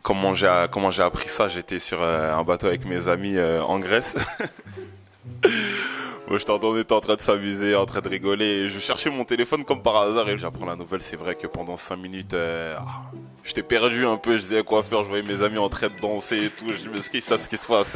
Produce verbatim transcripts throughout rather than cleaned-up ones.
Comment j'ai comment j'ai appris ça? J'étais sur euh, un bateau avec mes amis euh, en Grèce. Moi, j'étais on était en train de s'amuser, en train de rigoler. Et je cherchais mon téléphone comme par hasard et j'apprends la nouvelle. C'est vrai que pendant cinq minutes, euh, j'étais perdu un peu. Je disais quoi faire. Je voyais mes amis en train de danser et tout. Je dis mais ce qui ça, ce qui se passe.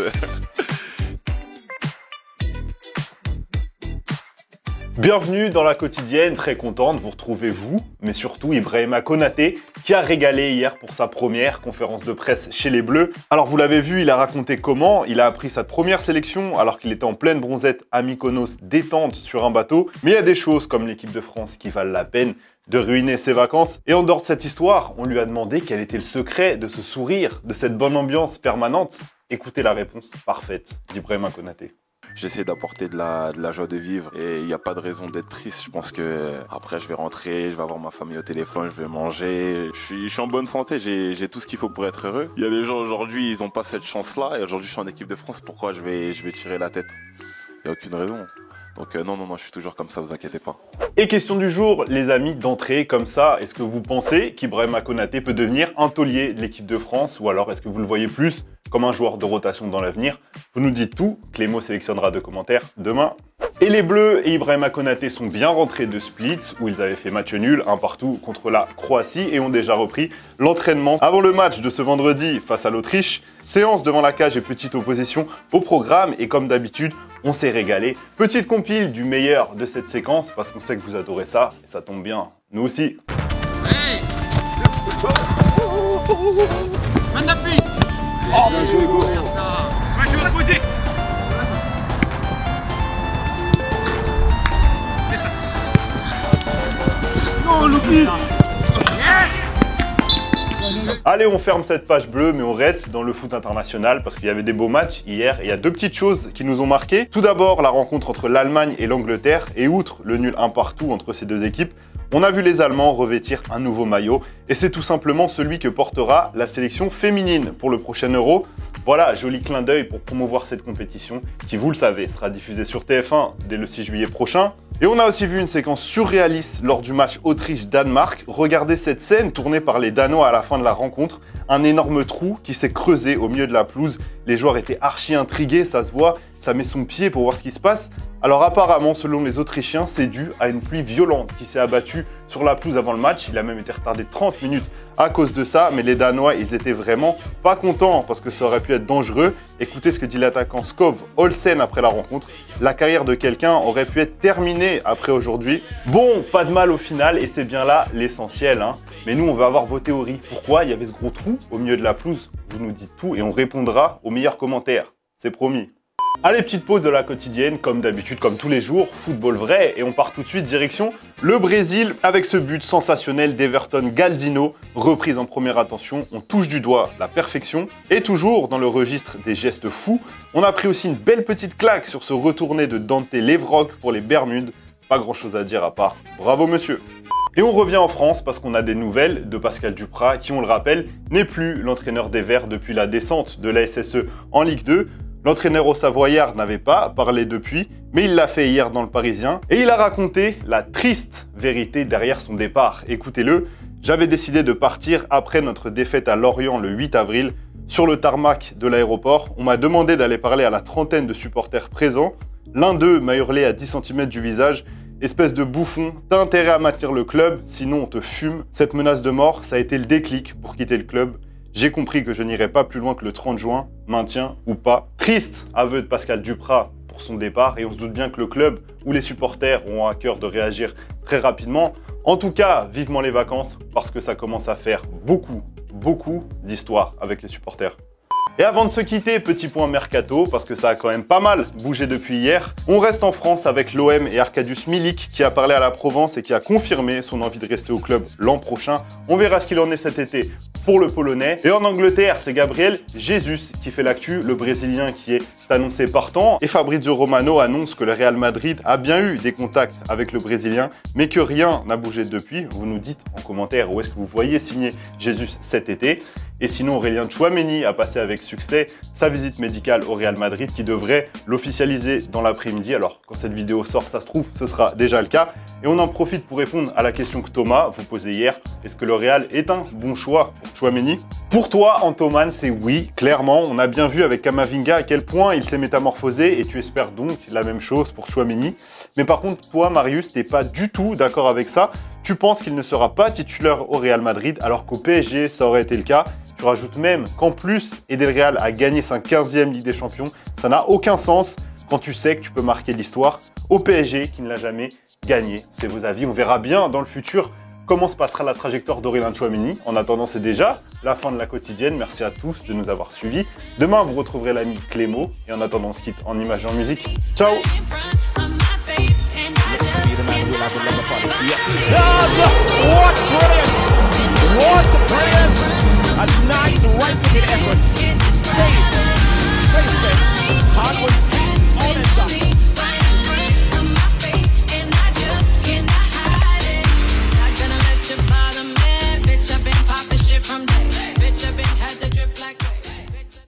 Bienvenue dans la quotidienne, très content de vous retrouver vous, mais surtout Ibrahima Konaté qui a régalé hier pour sa première conférence de presse chez les Bleus. Alors vous l'avez vu, il a raconté comment il a appris sa première sélection alors qu'il était en pleine bronzette à Mykonos détente sur un bateau. Mais il y a des choses comme l'équipe de France qui valent la peine de ruiner ses vacances. Et en dehors de cette histoire, on lui a demandé quel était le secret de ce sourire, de cette bonne ambiance permanente. Écoutez la réponse parfaite d'Ibrahima Konaté. J'essaie d'apporter de la, de la joie de vivre et il n'y a pas de raison d'être triste. Je pense que après je vais rentrer, je vais avoir ma famille au téléphone, je vais manger. Je suis, je suis en bonne santé, j'ai, j'ai tout ce qu'il faut pour être heureux. Il y a des gens aujourd'hui, ils n'ont pas cette chance-là et aujourd'hui je suis en équipe de France. Pourquoi je vais, je vais tirer la tête? Il n'y a aucune raison. Donc euh, non, non, non, je suis toujours comme ça, vous inquiétez pas. Et question du jour, les amis, d'entrée comme ça, est-ce que vous pensez qu'Ibrahima Konaté peut devenir un taulier de l'équipe de France ou alors est-ce que vous le voyez plus comme un joueur de rotation dans l'avenir? Vous nous dites tout, Clément sélectionnera deux commentaires demain. Et les Bleus et Ibrahima Konaté sont bien rentrés de Split, où ils avaient fait match nul, un partout contre la Croatie, et ont déjà repris l'entraînement avant le match de ce vendredi face à l'Autriche. Séance devant la cage et petite opposition au programme, et comme d'habitude, on s'est régalé. Petite compile du meilleur de cette séquence, parce qu'on sait que vous adorez ça, et ça tombe bien, nous aussi. Hey, main d'appui. Oh, bien joué, go. Va jouer à poser. Non, Loupi. Allez, on ferme cette page bleue, mais on reste dans le foot international parce qu'il y avait des beaux matchs hier et il y a deux petites choses qui nous ont marqué. Tout d'abord, la rencontre entre l'Allemagne et l'Angleterre et outre le nul un partout entre ces deux équipes, on a vu les Allemands revêtir un nouveau maillot et c'est tout simplement celui que portera la sélection féminine pour le prochain Euro. Voilà, joli clin d'œil pour promouvoir cette compétition qui, vous le savez, sera diffusée sur T F un dès le six juillet prochain. Et on a aussi vu une séquence surréaliste lors du match Autriche-Danemark. Regardez cette scène tournée par les Danois à la fin de la rencontre. Un énorme trou qui s'est creusé au milieu de la pelouse. Les joueurs étaient archi intrigués, ça se voit. Ça met son pied pour voir ce qui se passe. Alors apparemment, selon les Autrichiens, c'est dû à une pluie violente qui s'est abattue sur la pelouse avant le match. Il a même été retardé trente minutes à cause de ça. Mais les Danois, ils étaient vraiment pas contents parce que ça aurait pu être dangereux. Écoutez ce que dit l'attaquant Skov Olsen après la rencontre. La carrière de quelqu'un aurait pu être terminée après aujourd'hui. Bon, pas de mal au final et c'est bien là l'essentiel. Hein. Mais nous, on veut avoir vos théories. Pourquoi il y avait ce gros trou au milieu de la pelouse? Vous nous dites tout et on répondra aux meilleurs commentaires. C'est promis. Allez, petite pause de la quotidienne, comme d'habitude, comme tous les jours, football vrai, et on part tout de suite direction le Brésil avec ce but sensationnel d'Everton Galdino, reprise en première attention, on touche du doigt la perfection, et toujours dans le registre des gestes fous, on a pris aussi une belle petite claque sur ce retourné de Dante Levrock pour les Bermudes, pas grand chose à dire à part bravo monsieur. Et on revient en France parce qu'on a des nouvelles de Pascal Duprat qui, on le rappelle, n'est plus l'entraîneur des Verts depuis la descente de la S S E en Ligue deux. L'entraîneur au Savoyard n'avait pas parlé depuis, mais il l'a fait hier dans le Parisien. Et il a raconté la triste vérité derrière son départ. Écoutez-le, j'avais décidé de partir après notre défaite à Lorient le huit avril. Sur le tarmac de l'aéroport, on m'a demandé d'aller parler à la trentaine de supporters présents. L'un d'eux m'a hurlé à dix centimètres du visage. Espèce de bouffon, t'as intérêt à maintenir le club, sinon on te fume. Cette menace de mort, ça a été le déclic pour quitter le club. J'ai compris que je n'irai pas plus loin que le trente juin, maintien ou pas. Triste aveu de Pascal Duprat pour son départ et on se doute bien que le club ou les supporters auront à cœur de réagir très rapidement. En tout cas, vivement les vacances parce que ça commence à faire beaucoup, beaucoup d'histoires avec les supporters. Et avant de se quitter, petit point mercato, parce que ça a quand même pas mal bougé depuis hier. On reste en France avec l'O M et Arkadiusz Milik qui a parlé à la Provence et qui a confirmé son envie de rester au club l'an prochain. On verra ce qu'il en est cet été pour le Polonais. Et en Angleterre, c'est Gabriel Jesus qui fait l'actu, le Brésilien qui est annoncé partant. Et Fabrizio Romano annonce que le Real Madrid a bien eu des contacts avec le Brésilien, mais que rien n'a bougé depuis. Vous nous dites en commentaire où est-ce que vous voyez signer Jesus cet été. Et sinon, Aurélien Tchouaméni a passé avec succès sa visite médicale au Real Madrid qui devrait l'officialiser dans l'après-midi. Alors, quand cette vidéo sort, ça se trouve, ce sera déjà le cas. Et on en profite pour répondre à la question que Thomas vous posait hier. Est-ce que le Real est un bon choix pour Tchouaméni? Pour toi, Antoman, c'est oui, clairement. On a bien vu avec Camavinga à quel point il s'est métamorphosé et tu espères donc la même chose pour Tchouaméni. Mais par contre, toi, Marius, t'es pas du tout d'accord avec ça. Tu penses qu'il ne sera pas titulaire au Real Madrid alors qu'au P S G, ça aurait été le cas. Tu rajoutes même qu'en plus, aider le Real à gagner sa quinzième Ligue des Champions, ça n'a aucun sens quand tu sais que tu peux marquer l'histoire au P S G qui ne l'a jamais gagné. C'est vos avis, on verra bien dans le futur comment se passera la trajectoire d'Aurélien Tchouaméni. En attendant, c'est déjà la fin de la quotidienne. Merci à tous de nous avoir suivis. Demain, vous retrouverez l'ami Clémo. Et en attendant, on se quitte en images et en musique. Ciao! What brilliance! What brilliance! A nice right-footed effort. Space, space, space. Hard work.